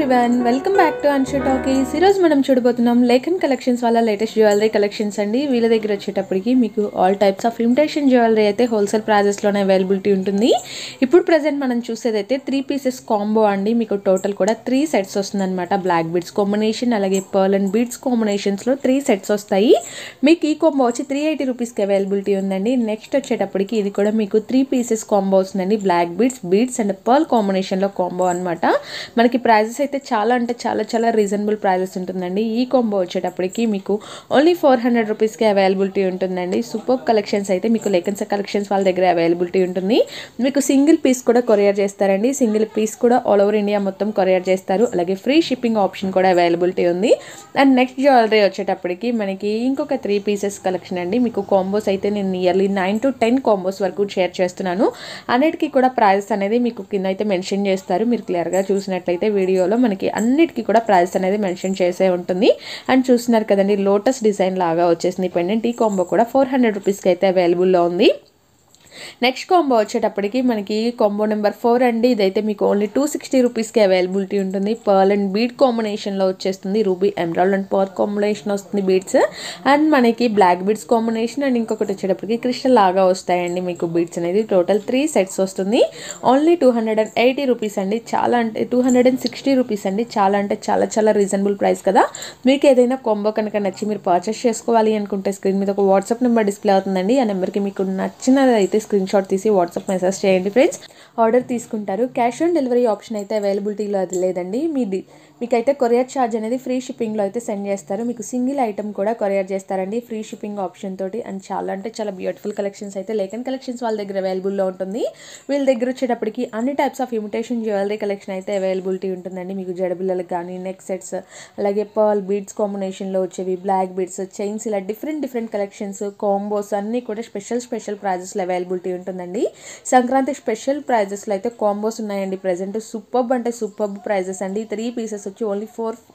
Everyone, welcome back to AnshuTalkies. ఈరోజు మనం చూడబోతున్నాం లేఖన్ కలెక్షన్స్ వాళ్ళ లేటెస్ట్ జ్యువెలరీ కలెక్షన్స్ అండి. వీళ్ళ దగ్గర వచ్చేటప్పటికి మీకు all types of imitation jewellery అయితే హోల్సేల్ ప్రైజెస్లోనే అవైలబిలిటీ ఉంటుంది. ఇప్పుడు ప్రజెంట్ మనం చూసేదైతే 3 పీసెస్ కాంబో అండి. మీకు టోటల్ కూడా 3 సెట్స్ వస్తుందన్నమాట. బ్లాక్ బీడ్స్ కాంబినేషన్ అలాగే పర్ల్ అండ్ బీడ్స్ కాంబినేషన్స్లో 3 సెట్స్ వస్తాయి. మీకు ఈ కాంబో వచ్చి 380 రూపీస్కి అవైలబిలిటీ ఉందండి. నెక్స్ట్ వచ్చేటప్పటికి ఇది కూడా మీకు 3 పీసెస్ కాంబో వస్తుందండి. బ్లాక్ బీడ్స్ అండ్ పర్ల్ కాంబినేషన్లో కాంబో అనమాట. మనకి ప్రైజెస్ అయితే చాలా అంటే చాలా రీజనబుల్ ప్రైజెస్ ఉంటుందండి. ఈ కాంబో వచ్చేటప్పటికి మీకు ఓన్లీ 400 రూపీస్కి అవైలబిలిటీ ఉంటుందండి. సూపర్ కలెక్షన్స్ అయితే మీకు లేఖన్స్ కలెక్షన్స్ వాళ్ళ దగ్గర అవైలబిలిటీ ఉంటుంది. మీకు సింగిల్ పీస్ కూడా కొరియర్ చేస్తారండి. సింగిల్ పీస్ కూడా ఆల్ ఓవర్ ఇండియా మొత్తం కొరియర్ చేస్తారు. అలాగే ఫ్రీ షిప్పింగ్ ఆప్షన్ కూడా అవైలబిలిటీ ఉంది. అండ్ నెక్స్ట్ జ్యువెలరీ వచ్చేటప్పటికి మనకి ఇంకొక 3 పీసెస్ కలెక్షన్ అండి. మీకు కాంబోస్ అయితే నేను నియర్లీ 9 to 10 కాంబోస్ వరకు షేర్ చేస్తున్నాను. అన్నిటికీ కూడా ప్రైజెస్ అనేది మీకు కింద అయితే మెన్షన్ చేస్తారు. మీరు క్లియర్గా చూసినట్లయితే వీడియోలో మనకి అన్నిటికీ కూడా ప్రైస్ అనేది మెన్షన్ చేసే ఉంటుంది. అండ్ చూస్తున్నారు కదండి, లోటస్ డిజైన్ లాగా వచ్చేసింది పెండెంట్. ఈ కాంబో కూడా 400 రూపీస్కి అయితే అవైలబుల్లో ఉంది. నెక్స్ట్ కాంబో వచ్చేటప్పటికి మనకి కాంబో నెంబర్ 4 అండి. ఇదైతే మీకు ఓన్లీ 260 రూపీస్కి అవైలబిలిటీ ఉంటుంది. పర్ల్ అండ్ బీడ్ కాంబినేషన్లో వచ్చేస్తుంది. Ruby emerald and pearl combination వస్తుంది బీడ్స్. అండ్ మనకి బ్లాక్ బీడ్స్ కాంబినేషన్ అండ్ ఇంకొకటి వచ్చేటప్పటికి క్రిస్టల్ లాగా వస్తాయండి మీకు బీడ్స్ అనేది. టోటల్ 3 సెట్స్ వస్తుంది. ఓన్లీ 280 రూపీస్ అండి. చాలా అంటే 260 రూపీస్ అండి. చాలా అంటే చాలా రీజనబుల్ ప్రైస్ కదా. మీకు ఏదైనా కాంబో కనుక నచ్చి మీరు పర్చేస్ చేసుకోవాలి అనుకుంటే స్క్రీన్ మీద ఒక వాట్సాప్ నెంబర్ డిస్ప్లే అవుతుందండి. ఆ నెంబర్కి మీకు నచ్చినది అయితే స్క్రీన్ షాట్ తీసి వాట్సాప్ మెసేజ్ చేయండి ఫ్రెండ్స్. ఆర్డర్ తీసుకుంటారు. క్యాష్ ఆన్ డెలివరీ ఆప్షన్ అయితే అవైలబిలిటీలో అది లేదండి. మీకైతే కొరియర్ ఛార్జ్ అనేది ఫ్రీ షిప్పింగ్లో అయితే సెండ్ చేస్తారు. మీకు సింగిల్ ఐటమ్ కూడా కొరియర్ చేస్తారండి ఫ్రీ షిప్పింగ్ ఆప్షన్ తోటి. అండ్ చాలా అంటే చాలా బ్యూటిఫుల్ కలెక్షన్స్ అయితే లేఖన్ కలెక్షన్స్ వాళ్ళ దగ్గర అవైలబుల్లో ఉంటుంది. వీళ్ళ దగ్గర వచ్చేటప్పటికి అన్ని types of imitation jewellery collection అయితే అవైలబిలిటీ ఉంటుందండి. మీకు జడబిల్లలకు కానీ నెక్ సెట్స్ అలాగే పర్ల్ బీడ్స్ కాంబినేషన్లో వచ్చేవి, బ్లాక్ బీడ్స్, చైన్స్, ఇలా డిఫరెంట్ కలెక్షన్స్ కాంబోస్ అన్నీ కూడా స్పెషల్ ప్రైజెస్లో అవైలబిలిటీ ఉంటుందండి. సంక్రాంతి స్పెషల్ ప్రైజెస్లో అయితే కాంబోస్ ఉన్నాయండి ప్రజెంట్. సూపర్బ్ ప్రైజెస్ అండి. 3 పీసెస్ వచ్చి ఓన్లీ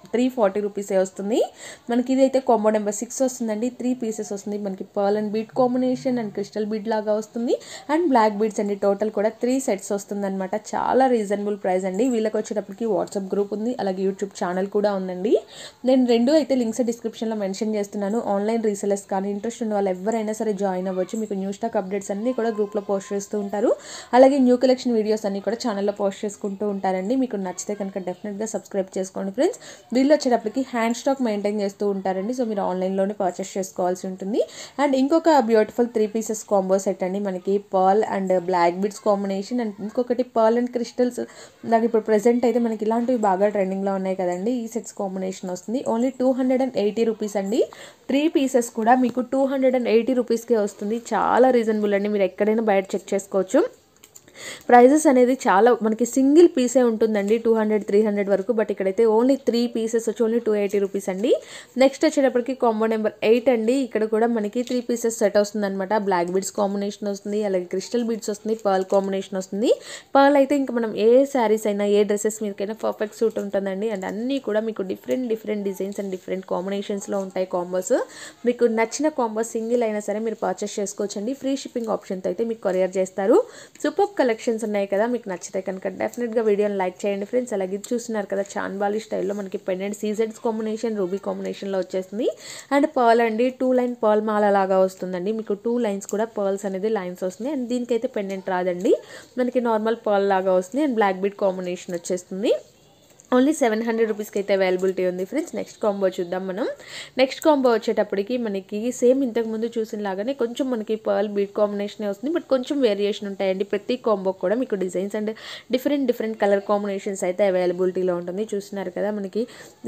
340 రూపీసే వస్తుంది. మనకి ఇదైతే కాంబో నెంబర్ 6 వస్తుందండి. 3 పీసెస్ వస్తుంది. మనకి pearl and bead combination and crystal bead లాగా వస్తుంది. అండ్ బ్లాక్ బీడ్స్ అండి. టోటల్ కూడా 3 సెట్స్ వస్తుంది అనమాట. చాలా రీజనబుల్ ప్రైస్ అండి. వీళ్ళకి వచ్చేటప్పటికి వాట్సాప్ గ్రూప్ ఉంది, అలాగే యూట్యూబ్ ఛానల్ కూడా ఉందండి. నేను రెండు అయితే లింక్స్ డిస్క్రిప్షన్లో మెన్షన్ చేస్తున్నాను. ఆన్లైన్ రీసెలర్స్ కానీ ఇంట్రెస్ట్ ఉన్న వాళ్ళు ఎవరైనా సరే జాయిన్ అవ్వచ్చు. మీకు న్యూ స్టాక్ అప్డేట్స్ అన్నీ కూడా గ్రూప్లో పోస్ట్ చేస్తూ ఉంటారు. అలాగే న్యూ కలెక్షన్ వీడియోస్ అన్ని కూడా ఛానల్లో పోస్ట్ చేసుకుంటూ ఉంటారండి. మీకు నచ్చితే కనుక డెఫినెట్గా సబ్స్క్రైబ్ చేసుకోండి ఫ్రెండ్స్. వీళ్ళు వచ్చేటప్పటికి హ్యాండ్ స్టాక్ మెయింటైన్ చేస్తూ ఉంటారండి. సో మీరు ఆన్లైన్లోనే పర్చేస్ చేసుకోవాల్సి ఉంటుంది. అండ్ ఇంకొక బ్యూటిఫుల్ 3 పీసెస్ కాంబో సెట్ అండి. మనకి pearl and black beads combination and ఇంకొకటి పర్ల్ అండ్ క్రిస్టల్స్. నాకు ఇప్పుడు ప్రెసెంట్ అయితే మనకి ఇలాంటివి బాగా ట్రెండింగ్లో ఉన్నాయి కదండి. ఈ సెట్స్ కాంబినేషన్ వస్తుంది. ఓన్లీ 280 రూపీస్ అండి. 3 పీసెస్ కూడా మీకు 280 రూపీస్కే వస్తుంది. చాలా రీజనబుల్ అండి. మీరు ఎక్కడైనా బయట చెక్ చేసుకోవచ్చు. ప్రైజెస్ అనేది చాలా మనకి సింగిల్ పీసే ఉంటుందండి 200-300 వరకు. బట్ ఇక్కడైతే ఓన్లీ 3 పీసెస్ వచ్చి ఓన్లీ 280 రూపీస్ అండి. నెక్స్ట్ వచ్చేటప్పటికి కాంబో నెంబర్ 8 అండి. ఇక్కడ కూడా మనకి 3 పీసెస్ సెట్ వస్తుంది అనమాట. బ్లాక్ బీడ్స్ కాంబినేషన్ వస్తుంది, అలాగే క్రిస్టల్ బీడ్స్ వస్తుంది, పర్ల్ కాంబినేషన్ వస్తుంది. పర్ల్ అయితే ఇంకా మనం ఏ శారీస్ అయినా ఏ డ్రెస్సెస్ మీదకైనా పర్ఫెక్ట్ సూట్ ఉంటుందండి. అండ్ అన్నీ కూడా మీకు డిఫరెంట్ డిజైన్స్ అండ్ డిఫరెంట్ కాంబినేషన్స్లో ఉంటాయి కాంబోస్. మీకు నచ్చిన కాంబో సింగిల్ అయినా సరే మీరు పర్చేస్ చేసుకోవచ్చండి. ఫ్రీ షిప్పింగ్ ఆప్షన్తో అయితే మీకు కొరియర్ చేస్తారు. సూపర్ కలెక్షన్స్ ఉన్నాయి కదా. మీకు నచ్చితే కనుక డెఫినెట్గా వీడియోని లైక్ చేయండి ఫ్రెండ్స్. అలాగే చూస్తున్నారు కదా, చాన్బాలి స్టైల్లో మనకి పెండెంట్ సీజెడ్స్ కాంబినేషన్, రూబీ కాంబినేషన్లో వచ్చేస్తుంది. అండ్ పర్ల్ అండి 2 లైన్ పర్ల్ మాల లాగా వస్తుందండి. మీకు 2 లైన్స్ కూడా పర్ల్స్ అనేది లైన్స్ వస్తుంది. అండ్ దీనికైతే పెండెంట్ రాదండి, మనకి నార్మల్ పర్ల్ లాగా వస్తుంది. అండ్ బ్లాక్ బీడ్ కాంబినేషన్ వచ్చేస్తుంది. ఓన్లీ 700 రూపీస్కి అయితే అవైలబిలిటీ ఉంది ఫ్రెండ్స్. నెక్స్ట్ కాంబో చూద్దాం మనం. నెక్స్ట్ కాంబో వచ్చేటప్పటికి మనకి సేమ్ ఇంతకుముందు చూసిన లాగానే కొంచెం మనకి పర్ల్ బీడ్ కాంబినేషన్ వస్తుంది. బట్ కొంచెం వేరియేషన్ ఉంటాయండి. ప్రతి కాంబో కూడా మీకు designs and different colour combinations అయితే అవైలబిలిటీలో ఉంటుంది. చూస్తున్నారు కదా, మనకి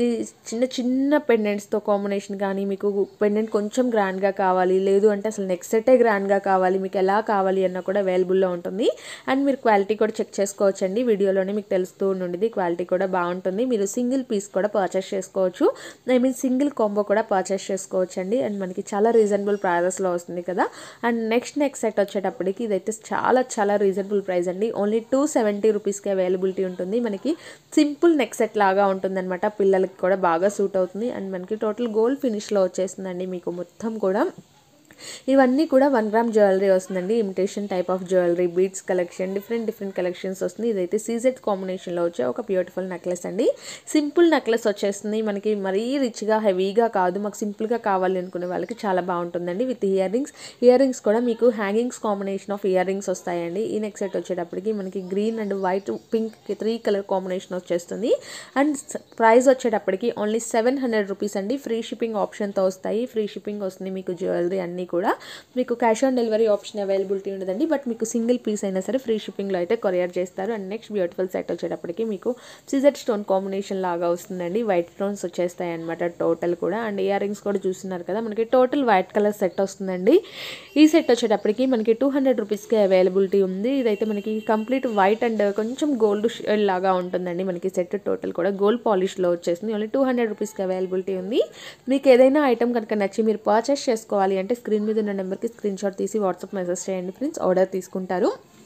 చిన్న పెండెంట్స్తో కాంబినేషన్ కానీ, మీకు పెండెంట్ కొంచెం గ్రాండ్గా కావాలి, లేదు అంటే అసలు నెక్స్ట్ సెట్టే గ్రాండ్గా కావాలి, మీకు ఎలా కావాలి అన్న కూడా అవైలబుల్లో ఉంటుంది. అండ్ మీరు క్వాలిటీ కూడా చెక్ చేసుకోవచ్చండి. వీడియోలోనే మీకు తెలుస్తూ ఉండింది. క్వాలిటీ కూడా బాగుంటుంది. మీరు సింగిల్ పీస్ కూడా పర్చేస్ చేసుకోవచ్చు. సింగిల్ కాంబో కూడా పర్చేస్ చేసుకోవచ్చు అండి. అండ్ మనకి చాలా రీజనబుల్ ప్రైజెస్లో వస్తుంది కదా. అండ్ నెక్స్ట్ సెట్ వచ్చేటప్పటికి ఇదైతే చాలా రీజనబుల్ ప్రైస్ అండి. ఓన్లీ 270 రూపీస్కి అవైలబిలిటీ ఉంటుంది. మనకి సింపుల్ నెక్ సెట్ లాగా ఉంటుందన్నమాట. పిల్లలకి కూడా బాగా సూట్ అవుతుంది. అండ్ మనకి టోటల్ గోల్డ్ ఫినిష్లో వచ్చేస్తుందండి. మీకు మొత్తం కూడా ఇవన్నీ కూడా 1 గ్రామ్ జ్యువెలరీ వస్తుందండి. Imitation type of jewellery, beads collection, different collections వస్తుంది. ఇదైతే సీజెడ్ కాంబినేషన్లో వచ్చే ఒక బ్యూటిఫుల్ నెక్లెస్ అండి. సింపుల్ నెక్లెస్ వచ్చేస్తుంది మనకి, మరీ రిచ్గా హెవీగా కాదు, మాకు సింపుల్గా కావాలి అనుకునే వాళ్ళకి చాలా బాగుంటుందండి. విత్ ఇయర్ రింగ్స్ కూడా మీకు hangings combination of earrings వస్తాయండి. ఈ నెక్ సెట్ వచ్చేటప్పటికి మనకి green and white pink 3 colour combination వచ్చేస్తుంది. అండ్ ప్రైస్ వచ్చేటప్పటికి ఓన్లీ 700 రూపీస్ అండి. ఫ్రీ షిప్పింగ్ ఆప్షన్తో వస్తాయి. ఫ్రీ షిప్పింగ్ వస్తుంది మీకు జ్యువెలరీ అన్నీ కూడా. మీకు cash on delivery option availability ఉండదండి, బట్ మీకు సింగిల్ పీస్ అయినా సరే ఫ్రీ షిప్పింగ్లో అయితే కొరియర్ చేస్తారు. అండ్ నెక్స్ట్ బ్యూటిఫుల్ సెట్ వచ్చేటప్పటికి మీకు సిజెడ్ స్టోన్ కాంబినేషన్ లాగా వస్తుందండి. వైట్ స్టోన్స్ వచ్చేస్తాయి అనమాట టోటల్ కూడా. అండ్ ఇయర్ రింగ్స్ కూడా చూస్తున్నారు కదా, మనకి టోటల్ వైట్ కలర్ సెట్ వస్తుందండి. ఈ సెట్ వచ్చేటప్పటికి మనకి 200 రూపీస్కి అవైలబిలిటీ ఉంది. ఇదైతే మనకి కంప్లీట్ వైట్ అండ్ కొంచెం గోల్డ్ షేడ్ లాగా ఉంటుందండి. మనకి సెట్ టోటల్ కూడా గోల్డ్ పాలిష్లో వచ్చేస్తుంది. ఓన్లీ 200 రూపీస్కి అవైలబిలిటీ ఉంది. మీకు ఏదైనా ఐటమ్ కనుక నచ్చి మీరు పర్చేస్ చేసుకోవాలి అంటే స్క్రీన్ మీద ఉన్న నెంబర్కి స్క్రీన్ షాట్ తీసి వాట్సాప్ మెసేజ్ చేయండి ఫ్రెండ్స్, ఆర్డర్ తీసుకుంటారు.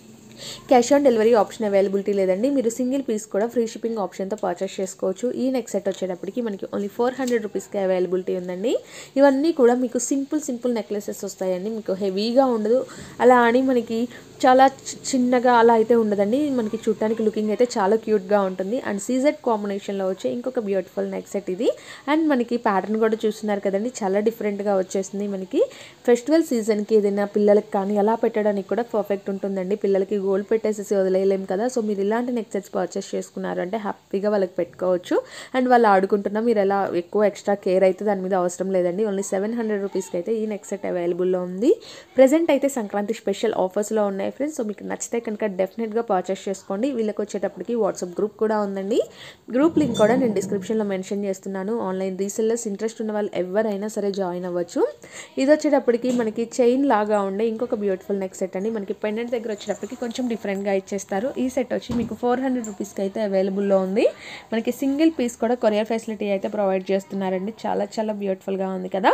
Cash on delivery option availability లేదండి. మీరు సింగిల్ పీస్ కూడా ఫ్రీ షిప్పింగ్ ఆప్షన్తో పర్చేస్ చేసుకోవచ్చు. ఈ నెక్ సెట్ వచ్చేటప్పటికి మనకి ఓన్లీ 400 రూపీస్కి అవైలబిలిటీ ఉందండి. ఇవన్నీ కూడా మీకు సింపుల్ నెక్లెసెస్ వస్తాయండి. మీకు హెవీగా ఉండదు, అలా అని మనకి చాలా చిన్నగా అలా అయితే ఉండదండి. మనకి చూడటానికి లుకింగ్ అయితే చాలా క్యూట్గా ఉంటుంది. అండ్ సీజెడ్ కాంబినేషన్లో వచ్చే ఇంకొక బ్యూటిఫుల్ నెక్ సెట్ ఇది. అండ్ మనకి ప్యాటర్న్ కూడా చూస్తున్నారు కదండి, చాలా డిఫరెంట్గా వచ్చేస్తుంది. మనకి ఫెస్టివల్ సీజన్కి ఏదైనా పిల్లలకి కానీ అలా పెట్టడానికి కూడా పర్ఫెక్ట్ ఉంటుందండి. పిల్లలకి గోల్డ్ పెట్టేసేసి వదిలేయలేం కదా, సో మీరు ఇలాంటి నెక్ సెట్స్ పర్చేస్ చేసుకున్నారు అంటే హ్యాపీగా వాళ్ళకి పెట్టుకోవచ్చు. అండ్ వాళ్ళు ఆడుకుంటున్నా మీరు ఎలా ఎక్కువ ఎక్స్ట్రా కేర్ అయితే దాని మీద అవసరం లేదండి. ఓన్లీ 700 రూపీస్కి అయితే ఈ నెక్ సెట్ అవైలబుల్లో ఉంది. ప్రజెంట్ అయితే సంక్రాంతి స్పెషల్ ఆఫర్స్లో ఉన్నాయి ఫ్రెండ్స్. సో మీకు నచ్చితే కనుక డెఫినెట్గా పర్చేస్ చేసుకోండి. వీళ్ళకి వచ్చేటప్పటికి వాట్సాప్ గ్రూప్ కూడా ఉందండి. గ్రూప్ లింక్ కూడా నేను డిస్క్రిప్షన్లో మెన్షన్ చేస్తున్నాను. ఆన్లైన్ రీసెల్లర్స్ ఇంట్రెస్ట్ ఉన్న వాళ్ళు ఎవరైనా సరే జాయిన్ అవ్వచ్చు. ఇది వచ్చేటప్పటికి మనకి చైన్ లాగా ఉండే ఇంకొక బ్యూటిఫుల్ నెక్ సెట్ అండి. మనకి పెండెంట్ దగ్గర వచ్చేటప్పటికి కొంచెం డిఫరెంట్గా ఇచ్చేస్తారు. ఈ సెట్ వచ్చి మీకు 400 రూపీస్కి అయితే అవైలబుల్లో ఉంది. మనకి సింగిల్ పీస్ కూడా కొరియర్ ఫెసిలిటీ అయితే ప్రొవైడ్ చేస్తున్నారండి. చాలా బ్యూటిఫుల్గా ఉంది కదా.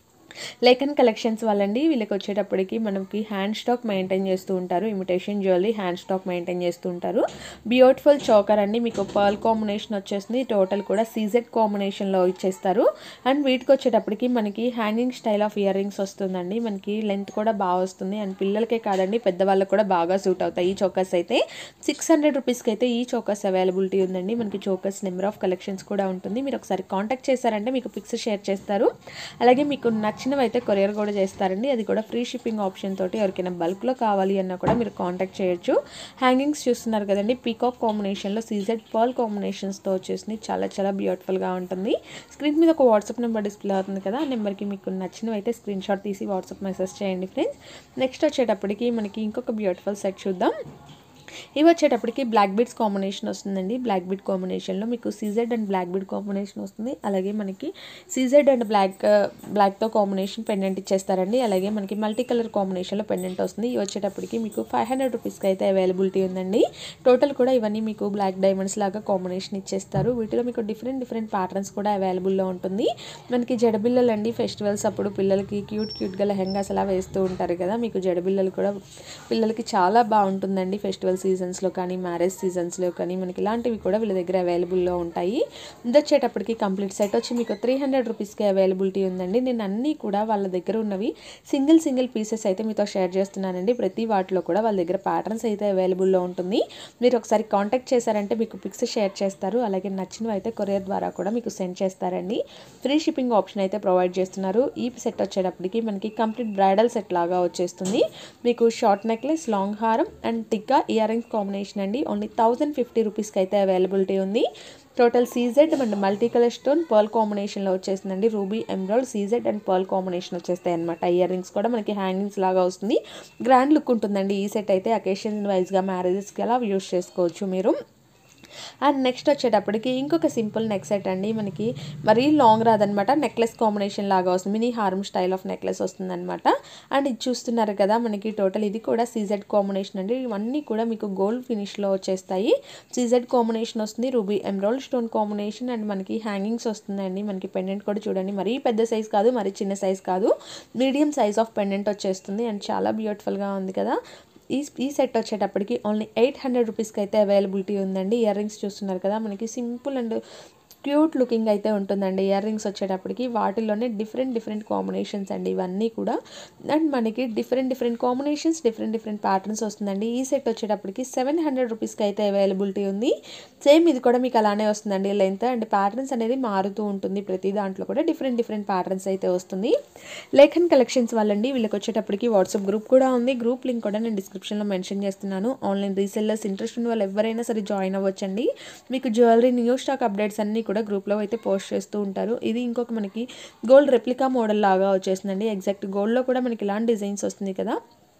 లేఖన్ కలెక్షన్స్ వాళ్ళండి. వీళ్ళకి వచ్చేటప్పటికి మనకి హ్యాండ్ స్టాక్ మెయింటైన్ చేస్తూ ఉంటారు. Imitation jewellery hand stock maintain చేస్తూ ఉంటారు. బ్యూటిఫుల్ చోకర్ అండి, మీకు పర్ల్ కాంబినేషన్ వచ్చేస్తుంది. టోటల్ కూడా సీజెడ్ కాంబినేషన్లో ఇచ్చేస్తారు. అండ్ వీటికి వచ్చేటప్పటికి మనకి hanging style of earrings వస్తుందండి. మనకి లెంత్ కూడా బాగా వస్తుంది. అండ్ పిల్లలకే కాదండి పెద్దవాళ్ళకి కూడా బాగా సూట్ అవుతాయి. ఈ చోకర్స్ అయితే 600 రూపీస్కి అయితే ఈ చోకర్స్ అవైలబిలిటీ ఉందండి. మనకి చోకర్స్ నెంబర్ ఆఫ్ కలెక్షన్స్ కూడా ఉంటుంది. మీరు ఒకసారి కాంటాక్ట్ చేశారంటే మీకు పిక్స్ షేర్ చేస్తారు. అలాగే మీకు నచ్చినవి అయితే కొరియర్ కూడా చేస్తారండి. అది కూడా ఫ్రీ షిప్పింగ్ ఆప్షన్ తోటి. ఎవరికైనా బల్క్లో కావాలి అన్నా కూడా మీరు కాంటాక్ట్ చేయొచ్చు. హ్యాంగింగ్స్ చూస్తున్నారు కదండి, పీకాక్ కాంబినేషన్లో సీజెడ్ పర్ల్ కాంబినేషన్స్తో వచ్చేసింది. చాలా బ్యూటిఫుల్గా ఉంటుంది. స్క్రీన్ మీద ఒక వాట్సాప్ నెంబర్ డిస్ప్లే అవుతుంది కదా, ఆ నెంబర్కి మీకు నచ్చినవి అయితే స్క్రీన్ షాట్ తీసి వాట్సాప్ మెసేజ్ చేయండి ఫ్రెండ్స్. నెక్స్ట్ వచ్చేటప్పటికి మనకి ఇంకొక బ్యూటిఫుల్ సెట్ చూద్దాం. ఇవి వచ్చేటప్పటికి బ్లాక్ బీడ్స్ కాంబినేషన్ వస్తుందండి. బ్లాక్ బీడ్ కాంబినేషన్లో మీకు CZ and black bead combination వస్తుంది. అలాగే మనకి సీజెడ్ అండ్ బ్లాక్తో కాంబినేషన్ పెండెంట్ ఇచ్చేస్తారండి. అలాగే మనకి మల్టీ కలర్ కాంబినేషన్లో పెండెంట్ వస్తుంది. ఇవి వచ్చేటప్పటికి మీకు 500 రూపీస్కి అయితే అవైలబిలిటీ ఉందండి. టోటల్ కూడా ఇవన్నీ మీకు బ్లాక్ డైమండ్స్ లాగా కాంబినేషన్ ఇచ్చేస్తారు. వీటిలో మీకు డిఫరెంట్ ప్యాటర్న్స్ కూడా అవైలబుల్లో ఉంటుంది. మనకి జడబిల్లలు అండి, ఫెస్టివల్స్ అప్పుడు పిల్లలకి క్యూట్గా లెహెంగాస్ అలా వేస్తూ ఉంటారు కదా, మీకు జడబిల్లలు కూడా పిల్లలకి చాలా బాగుంటుందండి. ఫెస్టివల్ సీజన్స్లో కానీ మ్యారేజ్ సీజన్స్లో కానీ మనకి ఇలాంటివి కూడా వీళ్ళ దగ్గర అవైలబుల్లో ఉంటాయి. ఇది వచ్చేటప్పటికి కంప్లీట్ సెట్ వచ్చి మీకు 300 రూపీస్కి అవైలబిలిటీ ఉందండి. నేను అన్నీ కూడా వాళ్ళ దగ్గర ఉన్నవి సింగిల్ పీసెస్ అయితే మీతో షేర్ చేస్తున్నానండి. ప్రతి వాటిలో కూడా వాళ్ళ దగ్గర ప్యాటర్న్స్ అయితే అవైలబుల్లో ఉంటుంది. మీరు ఒకసారి కాంటాక్ట్ చేశారంటే మీకు పిక్స్ షేర్ చేస్తారు. అలాగే నచ్చినవి అయితే కొరియర్ ద్వారా కూడా మీకు సెండ్ చేస్తారండి. ఫ్రీ షిప్పింగ్ ఆప్షన్ అయితే ప్రొవైడ్ చేస్తున్నారు. ఈ సెట్ వచ్చేటప్పటికి మనకి కంప్లీట్ బ్రైడల్ సెట్ లాగా వచ్చేస్తుంది. మీకు షార్ట్ నెక్లెస్, లాంగ్ హారం and tikka earrings combination అండి. ఓన్లీ 1050 రూపీస్కి అయితే అవైలబిలిటీ ఉంది. Total CZ and multi colour stone pearl కాంబినేషన్లో వచ్చేసిందండి. Ruby, emerald, CZ and pearl combination వచ్చేస్తాయి అనమాట. ఇయర్ రింగ్స్ కూడా మనకి హ్యాంగింగ్స్ లాగా వస్తుంది. గ్రాండ్ లుక్ ఉంటుందండి. ఈ సెట్ అయితే అకేషన్ వైజ్గా మ్యారేజెస్కి అలా యూస్ చేసుకోవచ్చు మీరు. అండ్ నెక్స్ట్ వచ్చేటప్పటికి ఇంకొక సింపుల్ నెక్ సెట్ అండి. మనకి మరీ లాంగ్ రాదనమాట, నెక్లెస్ కాంబినేషన్ లాగా వస్తుంది. మినీ హారం స్టైల్ ఆఫ్ నెక్లెస్ వస్తుంది అనమాట. అండ్ ఇది చూస్తున్నారు కదా, మనకి టోటల్ ఇది కూడా సీజెడ్ కాంబినేషన్ అండి. ఇవన్నీ కూడా మీకు గోల్డ్ ఫినిష్లో వచ్చేస్తాయి. సీజెడ్ కాంబినేషన్ వస్తుంది, ruby emerald stone combination and మనకి హ్యాంగింగ్స్ వస్తుందండి. మనకి పెండెంట్ కూడా చూడండి, మరీ పెద్ద సైజ్ కాదు, మరీ చిన్న సైజ్ కాదు, మీడియం సైజ్ ఆఫ్ పెండెంట్ వచ్చేస్తుంది. అండ్ చాలా బ్యూటిఫుల్గా ఉంది కదా. ఈ సెట్ వచ్చేటప్పటికి ఓన్లీ 800 రూపీస్కి అయితే అవైలబిలిటీ ఉందండి. ఇయర్ రింగ్స్ చూస్తున్నారు కదా, మనకి సింపుల్ అండ్ క్యూట్ లుకింగ్ అయితే ఉంటుందండి. ఇయర్ రింగ్స్ వచ్చేటప్పటికి వాటిల్లోనే డిఫరెంట్ కాంబినేషన్స్ అండి ఇవన్నీ కూడా. అండ్ మనకి డిఫరెంట్ కాంబినేషన్స్, డిఫరెంట్ ప్యాటర్న్స్ వస్తుందండి. ఈ సెట్ వచ్చేటప్పటికి 700 రూపీస్కి అయితే అవైలబిలిటీ ఉంది. సేమ్ ఇది కూడా మీకు అలానే వస్తుందండి. లెంత్ అండ్ ప్యాటర్న్స్ అనేది మారుతూ ఉంటుంది. ప్రతి దాంట్లో కూడా డిఫరెంట్ ప్యాటర్న్స్ అయితే వస్తుంది. లేఖన్ కలెక్షన్స్ వాళ్ళండి. వీళ్ళకి వచ్చేటప్పటికి వాట్సాప్ గ్రూప్ కూడా ఉంది. గ్రూప్ లింక్ కూడా నేను డిస్క్రిప్షన్లో మెన్షన్ చేస్తున్నాను. ఆన్లైన్ రీసెల్లర్స్ ఇంట్రెస్ట్ ఉన్న వాళ్ళు ఎవరైనా సరే జాయిన్ అవ్వచ్చండి. మీకు జ్యువెలరీ న్యూ స్టాక్ అప్డేట్స్ అన్నీ కూడా గ్రూప్లో అయితే పోస్ట్ చేస్తూ ఉంటారు. ఇది ఇంకొక మనకి గోల్డ్ రెప్లికా మోడల్ లాగా వచ్చేసిందండి. ఎగ్జాక్ట్ గోల్డ్లో కూడా మనకి ఇలాంటి డిజైన్స్ వస్తుంది కదా.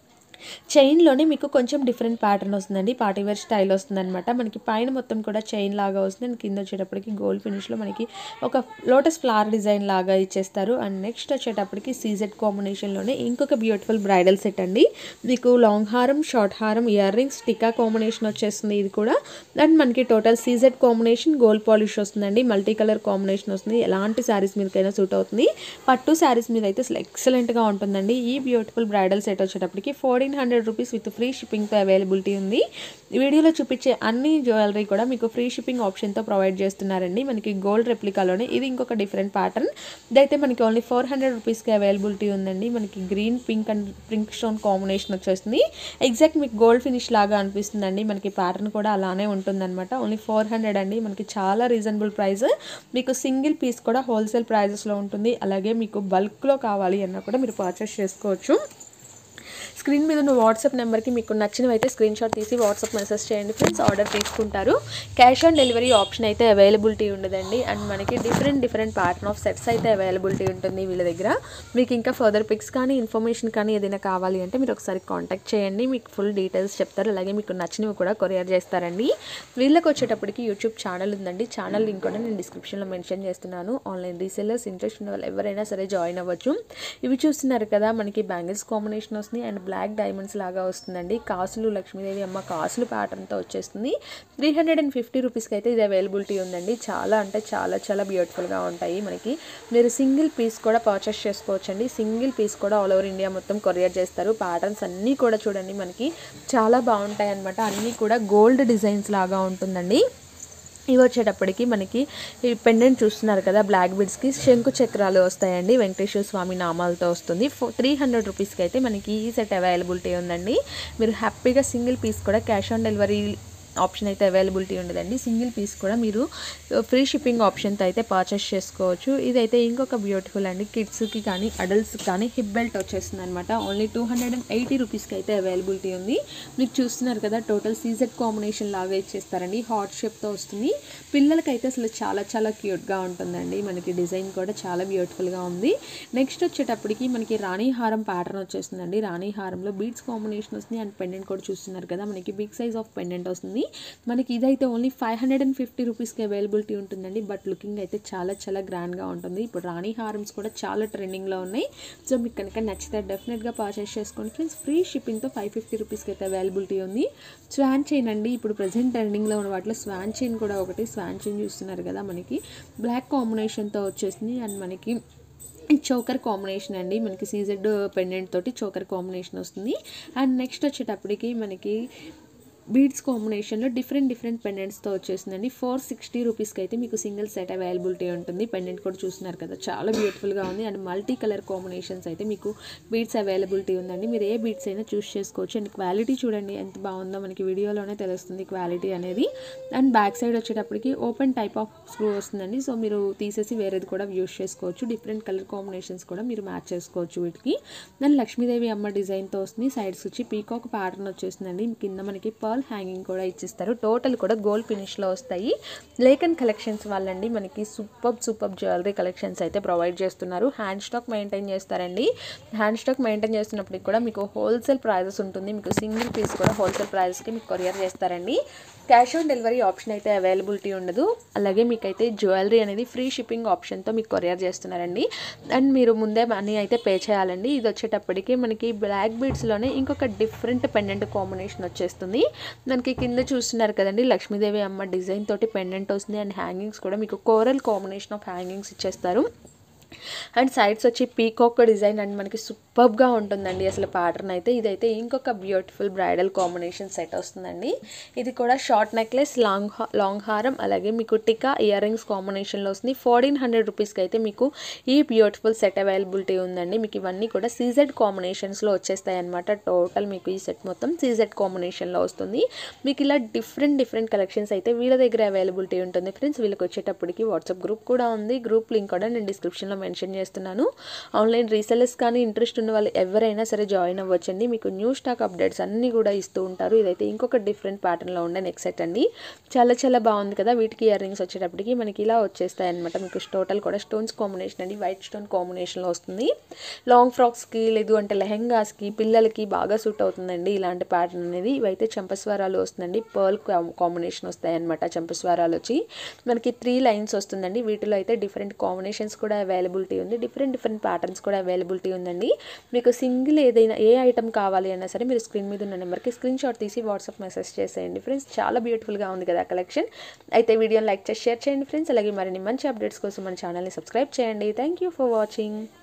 చైన్లోనే మీకు కొంచెం డిఫరెంట్ ప్యాటర్న్ వస్తుందండి. పార్టీవేర్ స్టైల్ వస్తుందన్నమాట. మనకి పైన మొత్తం కూడా చైన్ లాగా వస్తుంది. అండ్ కింద వచ్చేటప్పటికి గోల్డ్ ఫినిష్లో మనకి ఒక లోటస్ ఫ్లవర్ డిజైన్ లాగా ఇచ్చేస్తారు. అండ్ నెక్స్ట్ వచ్చేటప్పటికి సీజెడ్ కాంబినేషన్లోనే ఇంకొక బ్యూటిఫుల్ బ్రైడల్ సెట్ అండి. మీకు లాంగ్ హారం, షార్ట్ హారం, ఇయర్ రింగ్స్, టికా కాంబినేషన్ వచ్చేస్తుంది ఇది కూడా. అండ్ మనకి total CZ combination, gold polish వస్తుందండి. మల్టీ కలర్ కాంబినేషన్ వస్తుంది. ఎలాంటి శారీస్ మీదకైనా సూట్ అవుతుంది. పట్టు శారీస్ మీద అయితే అసలు ఎక్సలెంట్గా ఉంటుందండి. ఈ బ్యూటిఫుల్ బ్రైడల్ సెట్ వచ్చేటప్పటికి 1400 రూపీస్ విత్ ఫ్రీ షిప్పింగ్తో అవైలబిలిటీ ఉంది. ఈ వీడియోలో చూపించే అన్ని జ్యువెలరీ కూడా మీకు ఫ్రీ షిప్పింగ్ ఆప్షన్తో ప్రొవైడ్ చేస్తున్నారండి. మనకి గోల్డ్ రెప్లికాలోనే ఇది ఇంకొక డిఫరెంట్ ప్యాటర్న్. ఇదైతే మనకి ఓన్లీ 400 రూపీస్కి అవైలబిలిటీ ఉందండి. మనకి green, pink and pink stone combination వచ్చేస్తుంది. ఎగ్జాక్ట్ మీకు గోల్డ్ ఫినిష్ లాగా అనిపిస్తుందండి. మనకి ప్యాటర్న్ కూడా అలానే ఉంటుందన్నమాట. ఓన్లీ 400 అండి. మనకి చాలా రీజనబుల్ ప్రైస్. మీకు సింగిల్ పీస్ కూడా హోల్సేల్ ప్రైజెస్లో ఉంటుంది. అలాగే మీకు బల్క్లో కావాలి అన్నా కూడా మీరు పర్చేస్ చేసుకోవచ్చు. స్క్రీన్ మీద ఉన్న వాట్సాప్ నెంబర్కి మీకు నచ్చినవి అయితే స్క్రీన్ షాట్ తీసి వాట్సాప్ మెసేజ్ చేయండి ఫ్రెండ్స్. ఆర్డర్ తీసుకుంటారు. క్యాష్ ఆన్ డెలివరీ ఆప్షన్ అయితే అవైలబిలిటీ ఉండదండి. అండ్ మనకి డిఫరెంట్ ప్యాటర్న్ ఆఫ్ సెట్స్ అయితే అవైలబిలిటీ ఉంటుంది వీళ్ళ దగ్గర. మీకు ఇంకా ఫర్దర్ పిక్స్ కానీ ఇన్ఫర్మేషన్ కానీ ఏదైనా కావాలి అంటే మీరు ఒకసారి కాంటాక్ట్ చేయండి. మీకు ఫుల్ డీటెయిల్స్ చెప్తారు. అలాగే మీకు నచ్చినవి కూడా కొరియర్ చేస్తారండి. వీళ్ళకి వచ్చేటప్పటికి యూట్యూబ్ ఛానల్ ఉందండి. ఛానల్ లింక్ కూడా నేను డిస్క్రిప్షన్లో మెన్షన్ చేస్తున్నాను. ఆన్లైన్ రీసెల్లర్స్ ఇంట్రెస్ట్ ఉన్న వాళ్ళు ఎవరైనా సరే జాయిన్ అవ్వచ్చు. ఇవి చూస్తున్నారు కదా, మనకి బ్యాంగిల్స్ కాంబినేషన్ వస్తుంది అండ్ బ్లాక్ డైమండ్స్ లాగా వస్తుందండి. కాసులు, లక్ష్మీదేవి అమ్మ కాసులు ప్యాటర్న్తో వచ్చేస్తుంది. 350 రూపీస్కి అయితే ఇది అవైలబిలిటీ ఉందండి. చాలా అంటే చాలా బ్యూటిఫుల్గా ఉంటాయి. మనకి మీరు సింగిల్ పీస్ కూడా పర్చేస్ చేసుకోవచ్చండి. సింగిల్ పీస్ కూడా ఆల్ ఓవర్ ఇండియా మొత్తం కొరియర్ చేస్తారు. ప్యాటర్న్స్ అన్నీ కూడా చూడండి మనకి చాలా బాగుంటాయి అన్నమాట. అన్నీ కూడా గోల్డ్ డిజైన్స్ లాగా ఉంటుందండి. ఇవి వచ్చేటప్పటికి మనకి ఈ పెండెంట్ చూస్తున్నారు కదా, బ్లాక్ బీడ్స్కి శంకు చక్రాలు వస్తాయండి. వెంకటేశ్వర స్వామి నామాలతో వస్తుంది. 300 రూపీస్కి అయితే మనకి ఈ సెట్ అవైలబిలిటీ ఉందండి. మీరు హ్యాపీగా సింగిల్ పీస్ కూడా క్యాష్ ఆన్ డెలివరీ ఆప్షన్ అయితే అవైలబిలిటీ ఉండదండి. సింగిల్ పీస్ కూడా మీరు ఫ్రీ షిప్పింగ్ ఆప్షన్తో అయితే పర్చేస్ చేసుకోవచ్చు. ఇదైతే ఇంకొక బ్యూటిఫుల్ అండి. కిడ్స్కి కానీ అడల్ట్స్కి కానీ హిప్ బెల్ట్ వచ్చేస్తుంది అనమాట. ఓన్లీ 280 రూపీస్కి అయితే అవైలబిలిటీ ఉంది. మీకు చూస్తున్నారు కదా, టోటల్ సీజెడ్ కాంబినేషన్ లాగా ఇచ్చేస్తారండి. హార్ట్ షేప్తో వస్తుంది. పిల్లలకైతే అసలు చాలా క్యూట్గా ఉంటుందండి. మనకి డిజైన్ కూడా చాలా బ్యూటిఫుల్గా ఉంది. నెక్స్ట్ వచ్చేటప్పటికి మనకి రాణి హారం ప్యాటర్న్ వచ్చేస్తుందండి. రాణి హారంలో బీడ్స్ కాంబినేషన్ వస్తుంది అండ్ పెండెంట్ కూడా చూస్తున్నారు కదా, మనకి బిగ్ సైజ్ ఆఫ్ పెండెంట్ వస్తుంది. మనకి ఇదైతే ఓన్లీ 550 రూపీస్కి అవైలబిలిటీ ఉంటుందండి. బట్ లుకింగ్ అయితే చాలా గ్రాండ్గా ఉంటుంది. ఇప్పుడు రాణి హారమ్స్ కూడా చాలా ట్రెండింగ్లో ఉన్నాయి. సో మీకు కనుక నచ్చితే డెఫినెట్గా పర్చేస్ చేసుకోండి ఫ్రెండ్స్. ఫ్రీ షిప్పింగ్తో 550 రూపీస్కి అయితే అవైలబిలిటీ ఉంది. స్వాన్ చైన్ అండి. ఇప్పుడు ప్రజెంట్ ట్రెండింగ్లో ఉన్న వాటిలో స్వాన్ చైన్ కూడా ఒకటి. స్వాన్ చైన్ చూస్తున్నారు కదా, మనకి బ్లాక్ కాంబినేషన్తో వచ్చేసింది. అండ్ మనకి చోకర్ కాంబినేషన్ అండి. మనకి సీజెడ్ పెండెంట్ తోటి చోకర్ కాంబినేషన్ వస్తుంది. అండ్ నెక్స్ట్ వచ్చేటప్పటికి మనకి బీడ్స్ కాంబినేషన్లో డిఫరెంట్ పెండెంట్స్తో వచ్చేసిందండి. 460 రూపీస్కి అయితే మీకు సింగిల్ సెట్ అవైలబిలిటీ ఉంటుంది. పెండెంట్ కూడా చూస్తున్నారు కదా, చాలా బ్యూటిఫుల్గా ఉంది. అండ్ మల్టీ కలర్ కాంబినేషన్స్ అయితే మీకు బీడ్స్ అవైలబిలిటీ ఉందండి. మీరు ఏ బీడ్స్ అయినా చూస్ చేసుకోవచ్చు. అండ్ క్వాలిటీ చూడండి ఎంత బాగుందో, మనకి వీడియోలోనే తెలుస్తుంది క్వాలిటీ అనేది. అండ్ బ్యాక్ సైడ్ వచ్చేటప్పటికి ఓపెన్ టైప్ ఆఫ్ స్క్రూ వస్తుందండి. సో మీరు తీసేసి వేరేది కూడా యూస్ చేసుకోవచ్చు. డిఫరెంట్ కలర్ కాంబినేషన్స్ కూడా మీరు మ్యాచ్ చేసుకోవచ్చు వీటికి. అండ్ లక్ష్మీదేవి అమ్మ డిజైన్తో వస్తుంది. సైడ్స్ వచ్చి పీకాక్ ప్యాటర్న్ వచ్చేస్తుందండి. కింద మనకి పర్ల్ హ్యాంగింగ్ కూడా ఇచ్చిస్తారు. టోటల్ కూడా గోల్డ్ ఫినిష్లో వస్తాయి. లేఖన్ కలెక్షన్స్ వాళ్ళండి మనకి సూపర్ జ్యువెలరీ కలెక్షన్స్ అయితే ప్రొవైడ్ చేస్తున్నారు. హ్యాండ్ స్టాక్ మెయింటైన్ చేస్తారండి. హ్యాండ్ స్టాక్ మెయింటైన్ చేస్తున్నప్పటికి కూడా మీకు హోల్సేల్ ప్రైజెస్ ఉంటుంది. మీకు సింగిల్ పీస్ కూడా హోల్సేల్ ప్రైజెస్కి మీకు కొరియర్ చేస్తారండి. క్యాష్ ఆన్ డెలివరీ ఆప్షన్ అయితే అవైలబిలిటీ ఉండదు. అలాగే మీకైతే జ్యువెలరీ అనేది ఫ్రీ షిప్పింగ్ ఆప్షన్తో మీకు కొరియర్ చేస్తున్నారండి. అండ్ మీరు ముందే మనీ అయితే పే చేయాలండి. ఇది వచ్చేటప్పటికి మనకి బ్లాక్ బీడ్స్లోనే ఇంకొక డిఫరెంట్ పెండెంట్ కాంబినేషన్ వచ్చేస్తుంది. మనకి కింద చూస్తున్నారు కదండి, లక్ష్మీదేవి అమ్మ డిజైన్ తోటి పెండెంట్ వస్తుంది. అండ్ హ్యాంగింగ్స్ కూడా మీకు కోరల్ కాంబినేషన్ ఆఫ్ హ్యాంగింగ్స్ ఇచ్చేస్తారు. అండ్ సైడ్స్ వచ్చి పీకాక్ డిజైన్ అండ్ మనకి సూపర్బ్గా ఉంటుందండి అసలు ప్యాటర్న్ అయితే. ఇదైతే ఇంకొక బ్యూటిఫుల్ బ్రైడల్ కాంబినేషన్ సెట్ వస్తుందండి. ఇది కూడా షార్ట్ నెక్లెస్, లాంగ్ హారం, అలాగే మీకు టికా ఇయర్ రింగ్స్ కాంబినేషన్లో వస్తుంది. 1400 రూపీస్కి అయితే మీకు ఈ బ్యూటిఫుల్ సెట్ అవైలబిలిటీ ఉందండి. మీకు ఇవన్నీ కూడా సీజెడ్ కాంబినేషన్స్లో వచ్చేస్తాయి అనమాట. టోటల్ మీకు ఈ సెట్ మొత్తం సీజెడ్ కాంబినేషన్లో వస్తుంది. మీకు ఇలా డిఫరెంట్ కలెక్షన్స్ అయితే వీళ్ళ దగ్గర అవైలబిలిటీ ఉంటుంది ఫ్రెండ్స్. వీళ్ళకి వచ్చేటప్పటికి వాట్సాప్ గ్రూప్ కూడా ఉంది. గ్రూప్ లింక్ కూడా నేను డిస్క్రిప్షన్లో మెన్షన్ చేస్తున్నాను. ఆన్లైన్ రీసెలర్స్ కానీ ఇంట్రెస్ట్ ఉన్న వాళ్ళు ఎవరైనా సరే జాయిన్ అవ్వచ్చండి. మీకు న్యూ స్టాక్ అప్డేట్స్ అన్నీ కూడా ఇస్తూ ఉంటారు. ఇదైతే ఇంకొక డిఫరెంట్ ప్యాటర్న్లో ఉండే నెక్ సెట్ అండి. చాలా బాగుంది కదా. వీటికి ఇయర్ రింగ్స్ వచ్చేటప్పటికి మనకి ఇలా వచ్చేస్తాయి అనమాట. మీకు టోటల్ కూడా స్టోన్స్ కాంబినేషన్ అండి. వైట్ స్టోన్ కాంబినేషన్లో వస్తుంది. లాంగ్ ఫ్రాక్స్కి లేదు అంటే లెహెంగాస్కి పిల్లలకి బాగా సూట్ అవుతుందండి ఇలాంటి ప్యాటర్న్ అనేది. ఇవైతే చంపస్వరాలు వస్తుందండి. పర్ల్ కాంబినేషన్ వస్తాయి అనమాట. చంపస్వరాలు వచ్చి మనకి 3 లైన్స్ వస్తుందండి. వీటిలో అయితే డిఫరెంట్ కాంబినేషన్స్ కూడా అవైలబిలిటీ ఉంది. డిఫరెంట్ ప్యాటర్న్స్ కూడా అవైలబిలిటీ ఉందండి. మీకు సింగిల్ ఏదైనా ఏ ఐటమ్ కావాలి అన్నా సరే మీరు స్క్రీన్ మీద ఉన్న నెంబర్కి స్క్రీన్ షాట్ తీసి వాట్సాప్ మెసేజ్ చేసేయండి ఫ్రెండ్స్. చాలా బ్యూటిఫుల్గా ఉంది కదా కలెక్షన్. అయితే వీడియోని లైక్ చేసి షేర్ చేయండి ఫ్రెండ్స్. అలాగే మరిన్ని మంచి అప్డేట్స్ కోసం మన ఛానల్ని సబ్స్క్రైబ్ చేయండి. Thank you for watching.